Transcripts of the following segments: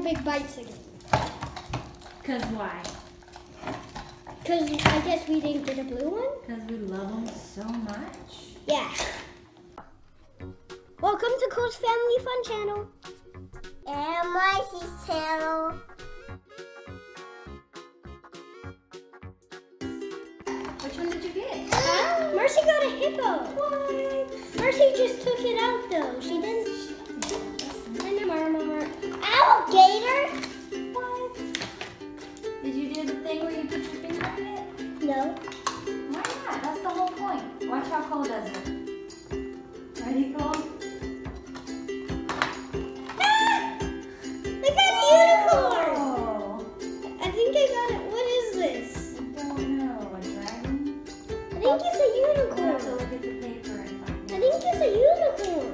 big bites again. Cause why? Because I guess we didn't get a blue one. Because we love them so much. Yeah. Welcome to Cole's Family Fun Channel. And Marcy's channel. Which one did you get? Mercy got a hippo. What? Mercy just took it out though. She didn't. And a marmot. Alligator? What? Did you do the thing where you put your finger in it? No. Why not? That's the whole point. Watch how Cole does it. Ready, Cole? I got a unicorn. Oh. I think I got it. What is this? I don't know. A dragon? I think it's a You have to unicorn. look at the paper and find I it. think it's a unicorn.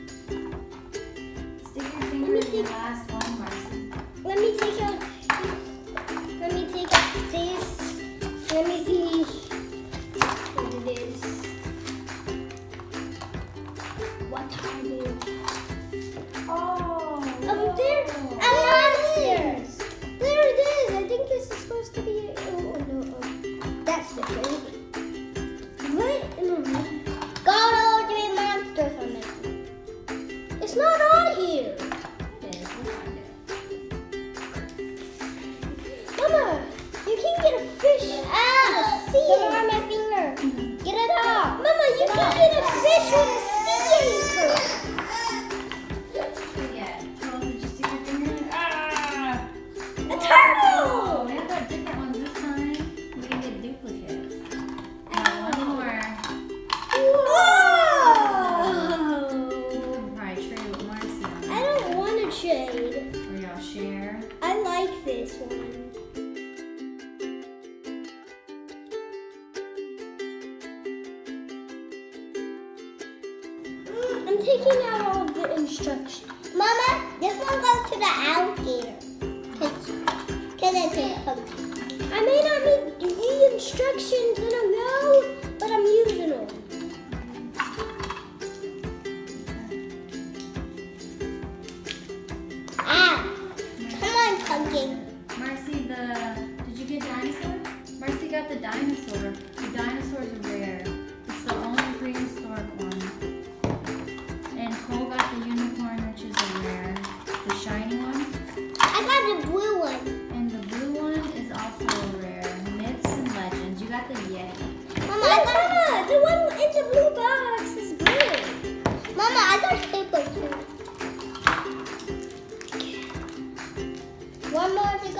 Stick your finger in the last one, Marcy. Let me take out this. Let me see what it is. What are you? Oh. There. A monster. There it is. I think this is supposed to be. Oh no. Oh. That's different. What? No. Got all 3 monsters on it. It's not on here. It is. We'll find it. Mama, you can get a fish. Get on my finger. Get it off. Mama, you can get a fish with a sea anchor. Yeah. Cole, did you stick your finger in it? Ah! A turtle. Oh, we got different ones this time. We can get duplicates. One more. Whoa! We'll probably trade with Marcy on I don't want to trade. Or y'all share. I like this one. I'm taking out all of the instructions. Mama, this one goes to the alligator. Because it's a pumpkin. I may not need the instructions in a row, but I'm using them. Come on, pumpkin. Marcy, did you get dinosaur? Marcy got the dinosaur. The dinosaur's rare. It's the only prehistoric one. And Cole got the unicorn, which is a rare. The shiny one. I got the blue one. And the blue one is also a rare. Myths and legends. You got the Yeti. Mama, The one in the blue box is blue. Mama, I got paper too. One more to